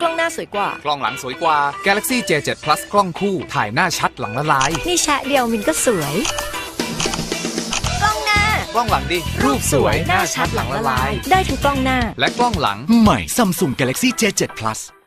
กล้องหน้าสวยกว่ากล้องหลังสวยกว่า Galaxy J7 Plus กล้องคู่ถ่ายหน้าชัดหลังละลายนี่แชะเดียวมินก็สวยกล้องหน้ากล้องหลังดิรูปสวยหน้าชัดหลังละลายได้ทั้งกล้องหน้าและกล้องหลังใหม่ Samsung Galaxy J7 Plus